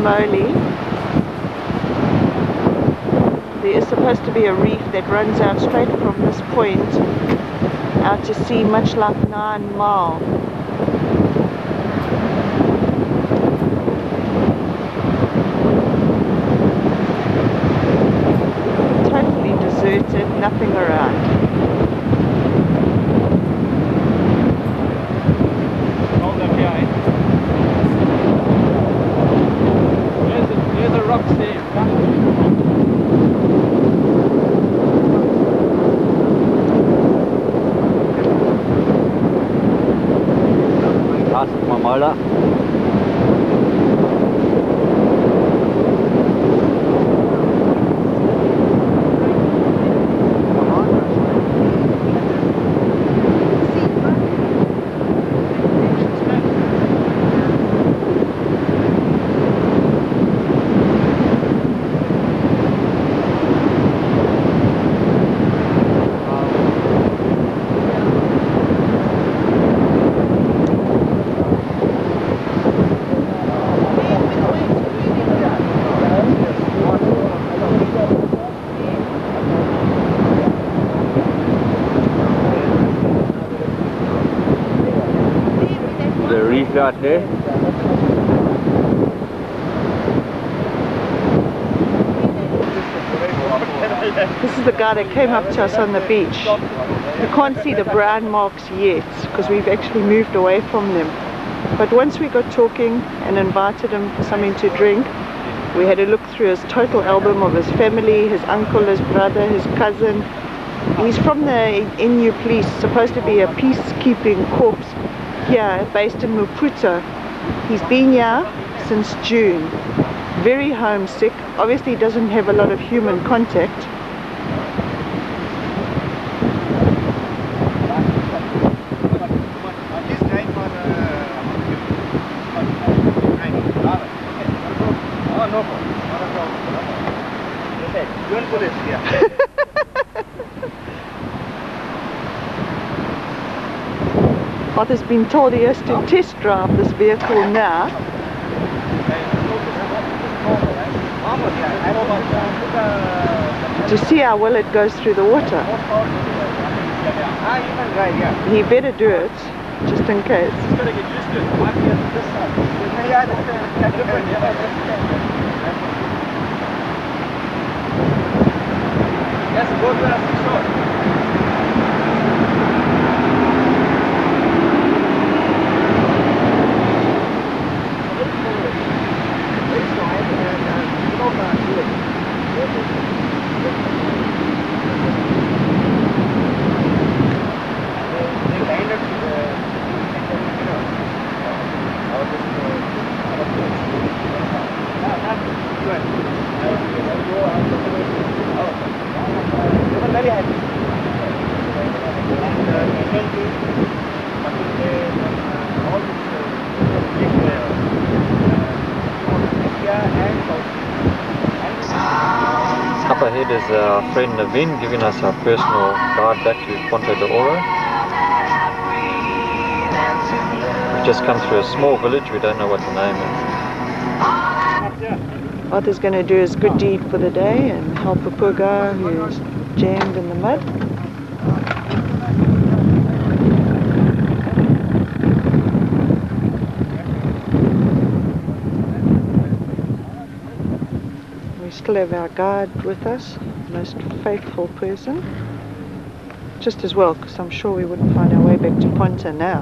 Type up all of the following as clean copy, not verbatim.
slowly. There is supposed to be a reef that runs out straight from this point out to sea, much like 9 Mile. Totally deserted, nothing around. There's a rock there. That's Mimoli. The reef out there. This is the guy that came up to us on the beach. You can't see the brand marks yet because we've actually moved away from them. But once we got talking and invited him for something to drink, we had a look through his total album of his family, his uncle, his brother, his cousin. He's from the NU police, supposed to be a peacekeeping corps here based in Maputo. He's been here since June. Very homesick. Obviously he doesn't have a lot of human contact. Arthur's been told he has to test drive this vehicle now. To see how well it goes through the water. He better do it, just in case. Up ahead is our friend Naveen giving us our personal guide back to Ponta de Oro. We've just come through a small village, we don't know what the name is. Arthur's going to do his good deed for the day and help a poor guy who's jammed in the mud. We still have our guide with us, most faithful person. Just as well, because I'm sure we wouldn't find our way back to Ponta now.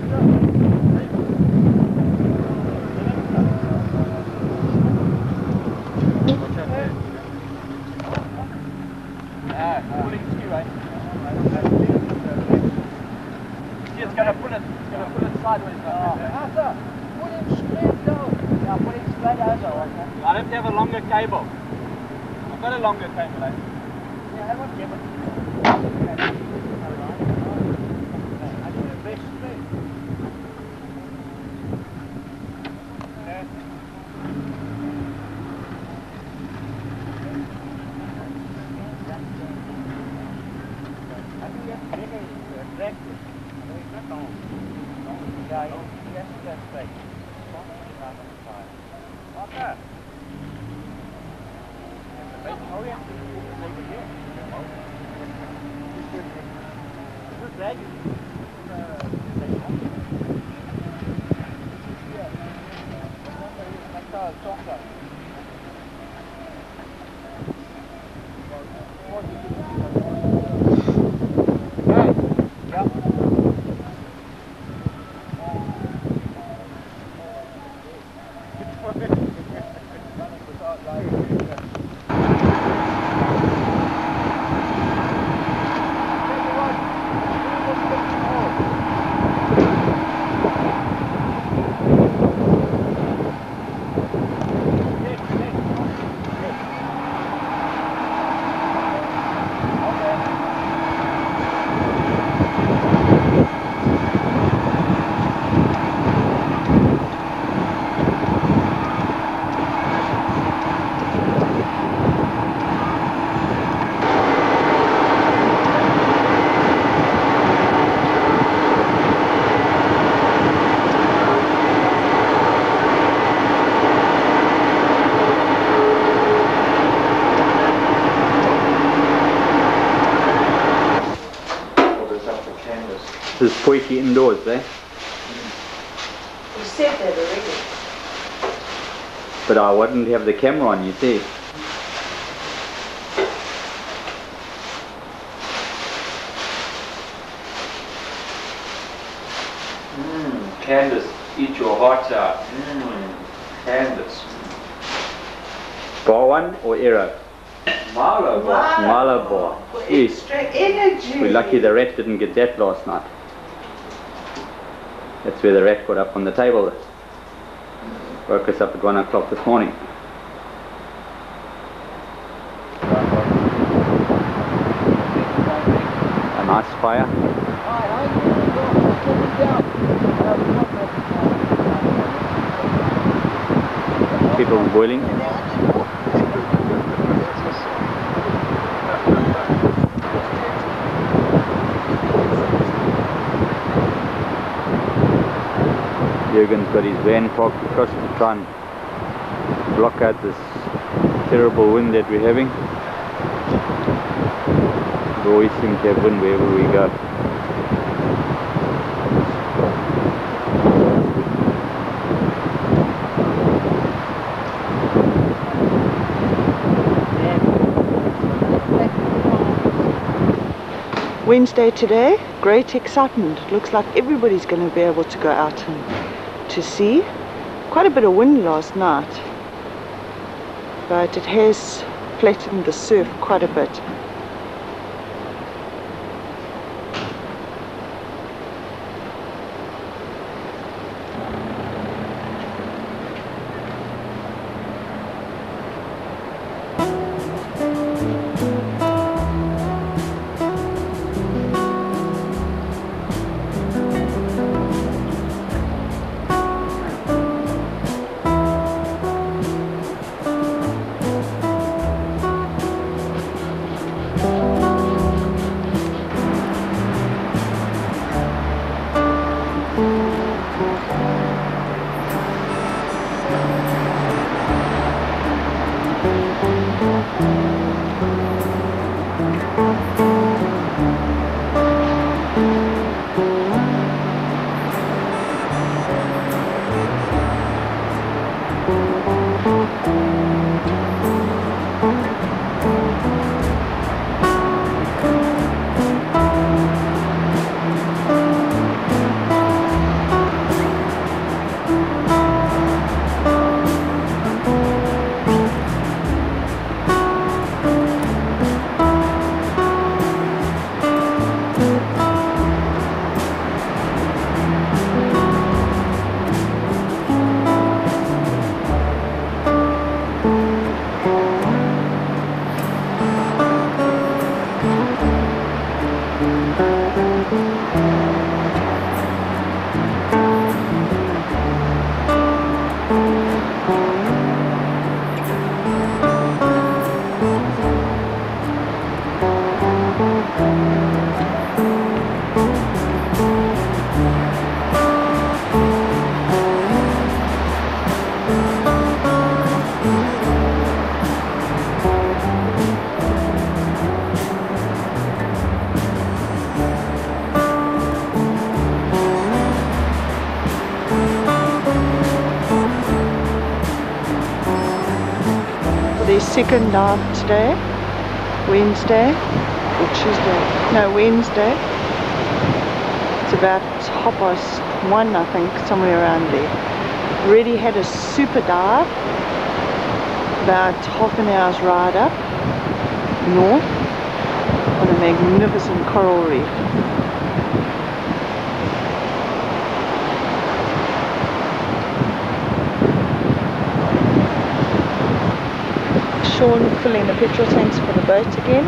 It's going to pull it sideways. Put it straight down. Yeah, put it straight over. I have to have a longer cable. I've got a longer cable. Yeah, I want to give it. I need a big straight. This is poiky indoors, eh? You said that already. But I wouldn't have the camera on, you see. Candace, eat your heart out. Candace. Bar one or arrow? Marlow. Marlow bar. Yes. Extra energy. We're lucky the rat didn't get that last night. That's where the rat got up on the table. Woke us up at 1 o'clock this morning. A nice fire. Kettle boiling. Jürgen's got his van parked across to try and block out this terrible wind that we're having. We always seem to have wind wherever we go. Wednesday today, great excitement. It looks like everybody's going to be able to go out and to sea. Quite a bit of wind last night, but it has flattened the surf quite a bit. second dive today, Wednesday or Tuesday, no Wednesday. It's about 1:30, I think, somewhere around there. Already had a super dive, about half an hour's ride up north on a magnificent coral reef. Sean filling the petrol tanks for the boat again.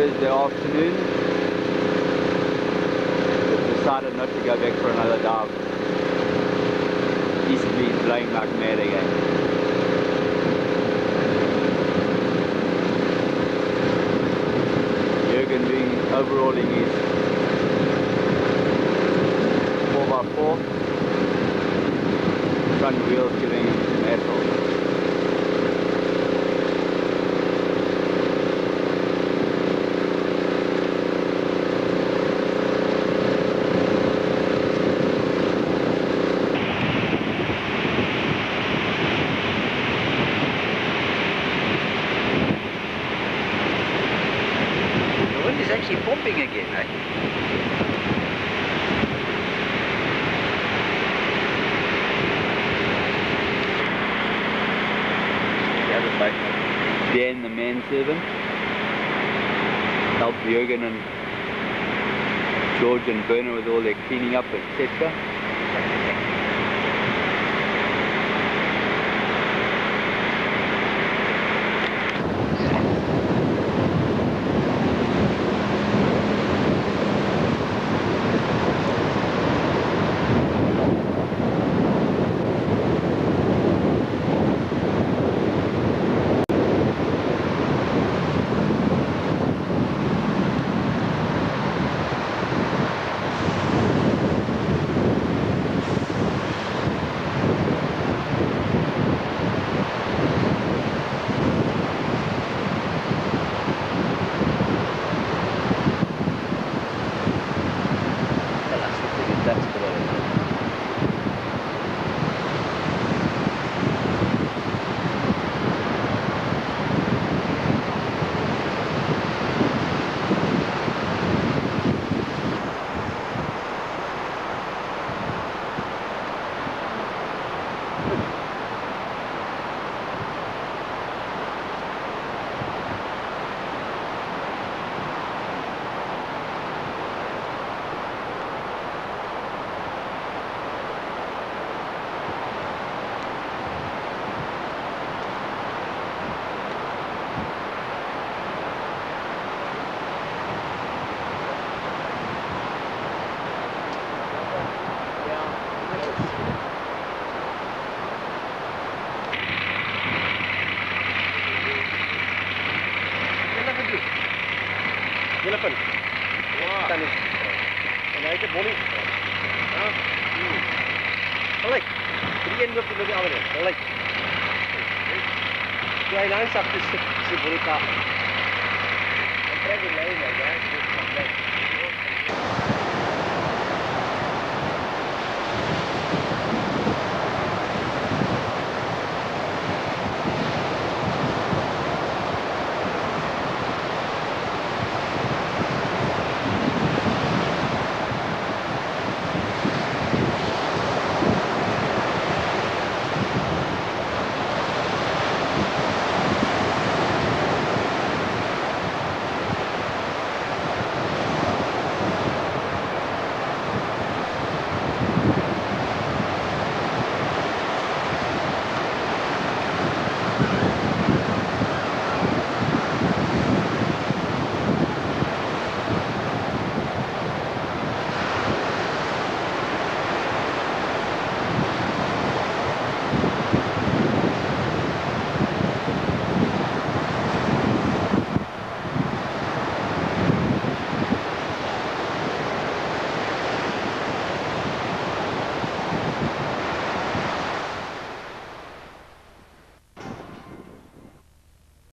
Thursday afternoon. We've decided not to go back for another dive. Easterly is blowing like mad again. Jürgen doing overhauling his 4x4. Front wheels giving him some asshole. The wind is actually pumping again, eh? Dan, the manservant, helped Jürgen and George and Berner with all their cleaning up, etc. Elephant. Wow. And I get morning. Alright. Again, look at the other one. Alright. Yeah, I learned something.